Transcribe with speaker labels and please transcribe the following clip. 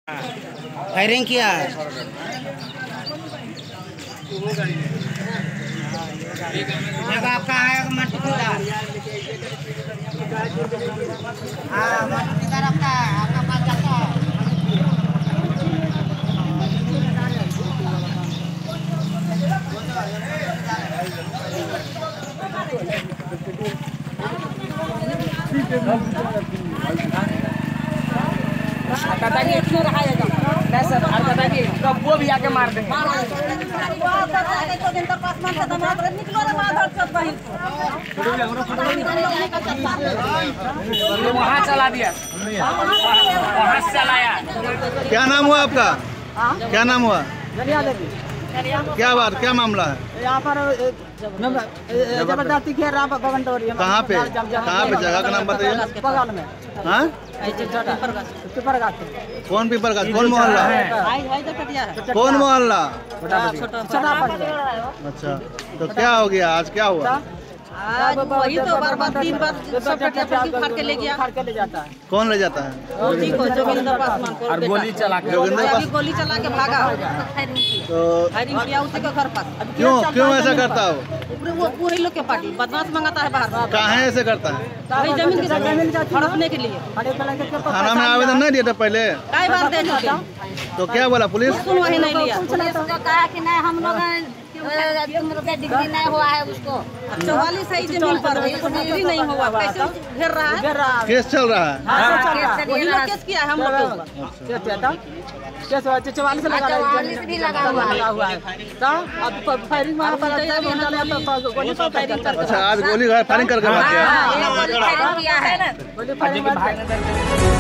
Speaker 1: Firing किया है। जगह आपका है मट्टी हाँ मट्टी का रखता है आपका पास जाता है।
Speaker 2: क्यों रहा है सर तब वो भी आके मार देंगे। वहाँ चला दिया, वहाँ से चलाया।
Speaker 3: क्या नाम हुआ आपका? क्या नाम हुआ? क्या बात, क्या मामला है?
Speaker 2: यहाँ पर जबरदस्ती घेर रहा बगंटोरी।
Speaker 3: कहाँ पे जगह का नाम बताइए।
Speaker 2: बगल में।
Speaker 3: हाँ कौन पीपर का कौन मोहल्ला? कौन मोहल्ला? अच्छा तो क्या हो गया आज, क्या हुआ?
Speaker 4: वही तो बार बार 3 बार सब फाड़ के ले गया।
Speaker 3: कौन ले जाता है?
Speaker 4: जोगिंदर पासवान को
Speaker 3: और गोली चला के
Speaker 4: भागा
Speaker 3: तो
Speaker 4: फायरिंग किया उसी के घर पास।
Speaker 3: क्यों ऐसा करता हो?
Speaker 4: वो पूरे लोग के पार्टी बदमाश मंगाता है बाहर।
Speaker 3: कहाँ ऐसे करता है?
Speaker 4: वही जमीन हड़पने के लिए।
Speaker 3: थाना में आवेदन नहीं दिया था पहले?
Speaker 4: कई बार दे चुके
Speaker 3: तो क्या बोला पुलिस?
Speaker 4: वही नहीं लिया।
Speaker 5: कहा कि नहीं हम लोग तुम लोग का डिग्री नहीं हुआ है उसको
Speaker 4: 44 है जमीन पर डिग्री नहीं हुआ कैसे घेर रहा है।
Speaker 3: केस चल रहा है।
Speaker 4: वही लोग केस किया है हम लोग के 44
Speaker 5: भी लगा हुआ है।
Speaker 4: फायरिंग
Speaker 3: अच्छा आज गोली फायरिंग करके मार दिया।
Speaker 5: किया है।